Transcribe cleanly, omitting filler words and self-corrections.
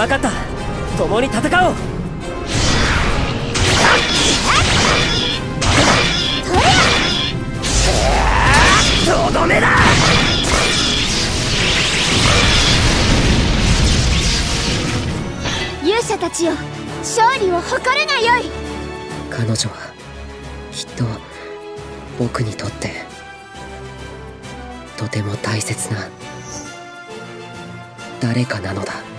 分かった。共に戦おう。とどめだ。 勇者たちよ、勝利を誇るがよい。 彼女はきっと僕にとってとても大切な誰かなのだ。